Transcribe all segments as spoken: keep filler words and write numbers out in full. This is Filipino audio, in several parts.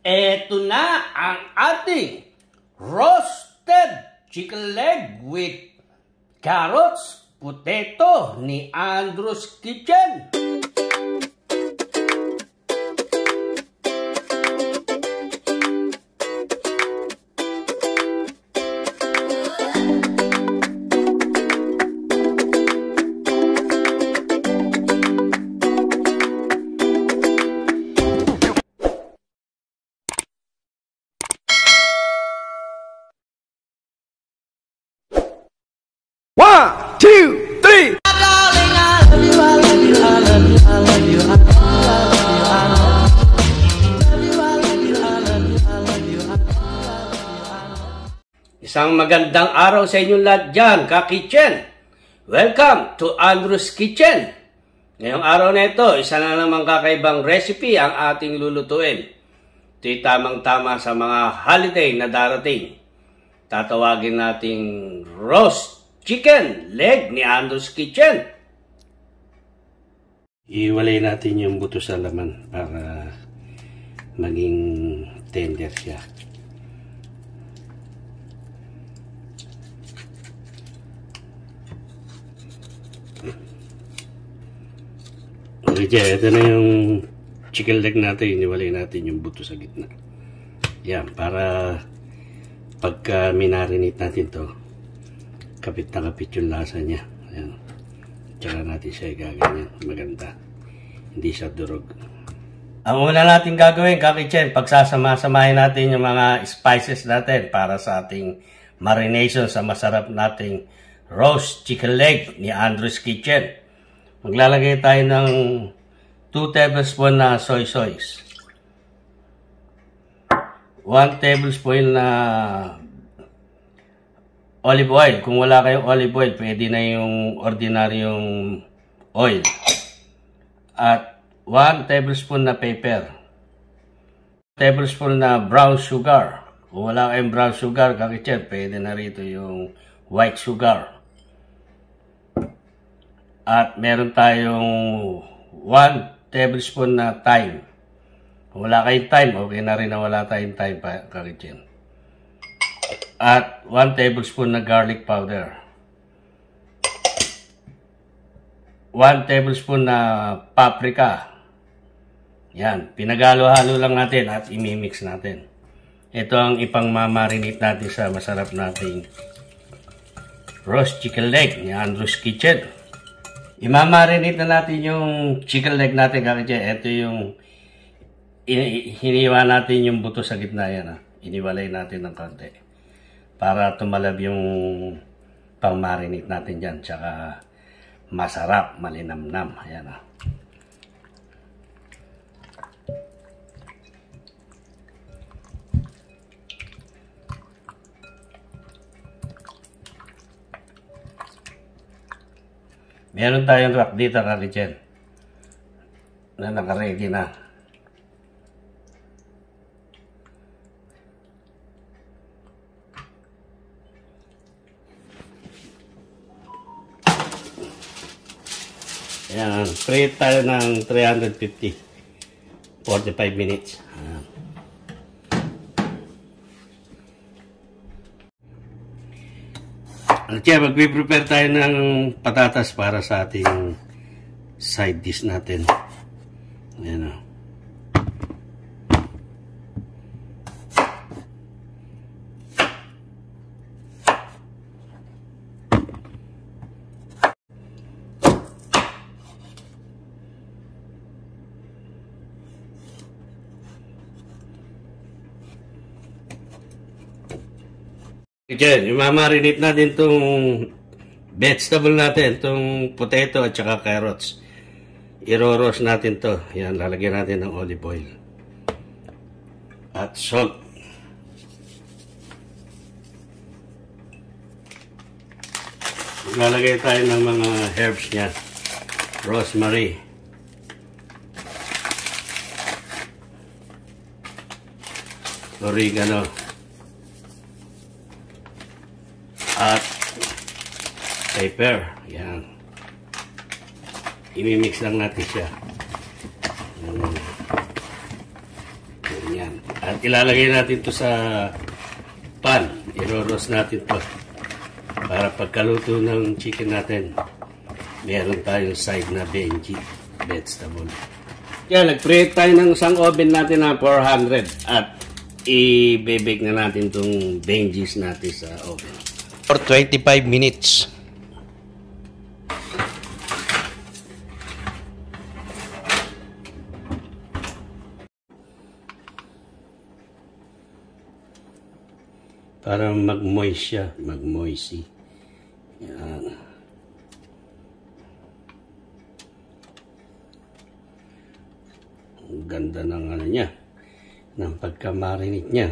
Eto na ang ating roasted chicken leg with carrots, potato ni Andrew's Kitchen. One, two, three. Isang magandang araw sa inyong lahat dyan, ka-kitchen. Welcome to Andrew's Kitchen. Ngayong araw na ito, isa na namang kakaibang recipe ang ating lulutuin. Ito'y tamang-tama sa mga holiday na darating. Tatawagin nating roast chicken leg ni Andrew's Kitchen. Iwalay natin yung buto sa laman para maging tender siya. Okay, ito na yung chicken leg natin. Iwalay natin yung buto sa gitna. Yan, para pagka minarinate natin to, kapit na kapit yung lasa niya. Ayan. Tsaka natin siya gaganyan. Maganda. Hindi siya durog. Ang una natin gagawin, ka-kitchen, pagsasama-samahin natin yung mga spices natin para sa ating marination sa masarap nating roast chicken leg ni Andrew's Kitchen. Maglalagay tayo ng two tablespoons na soy sauce. one tablespoon na olive oil. Kung wala kayong olive oil, pwede na yung ordinaryong oil. At one tablespoon na pepper. tablespoon na brown sugar. Kung wala kayong brown sugar, ka-kitchen, pwede na rito yung white sugar. At meron tayong one tablespoon na thyme. Kung wala kayong thyme, okay na rin na wala tayong thyme, ka-kitchen. At one tablespoon na garlic powder. one tablespoon na paprika. Yan, pinagalo-halo lang natin at imimix natin. Ito ang ipang-marinate natin sa masarap nating roast chicken leg ni Andrew's Kitchen. Imamarinate na natin yung chicken leg natin, kakitchen. Ito yung hiniwa natin yung buto sa gitna yan. Ha? Iniwalay natin ng konti para tumalab yung pang-marinate natin dyan. Tsaka masarap, malinamnam. Ayan ha. Meron tayong rack dito, ka-kitchen, na naka-ready na. Ayan, preheat tayo ng three fifty. forty-five minutes. Ayan. Okay, mag-prepare tayo ng patatas para sa ating side dish natin. Ayan o. Diyan, imamarinate natin itong vegetable natin, itong potato at saka carrots. Iro-roast natin to. Yan, lalagyan natin ng olive oil. At salt. Lalagay tayo ng mga herbs niya. Rosemary. Oregano. At pepper. Yan. I-mix lang natin siya. Yan. At ilalagay natin to sa pan. Iro-roast natin to. Para pagkaluto ng chicken natin, meron tayong side na veggie, vegetable. Yan, nag-preheat tayo ng isang oven natin na four hundred at i-bake na natin itong veggies natin sa oven. For twenty-five minutes. Para mag-moist siya, mag-moisty. Yan. Ang ganda ng ano niya, ng pagka-marinate niya.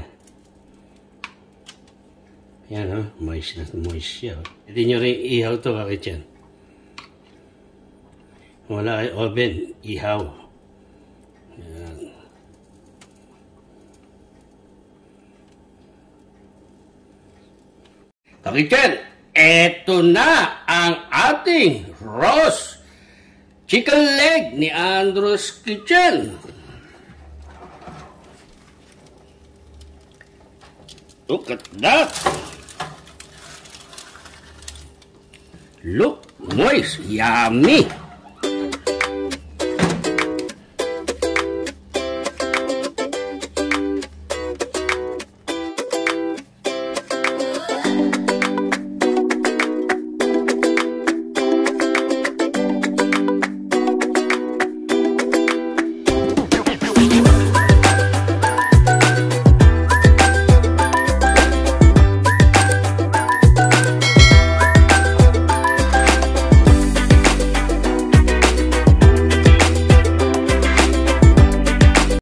Yan o, oh, moist na moist siya. Pwede nyo rin ihaw to kakit yan. Wala ay oven, ihaw. Yan. Kakityan, eto na ang ating roast chicken leg ni Andrew's Kitchen. Look at that. Look moist, yummy.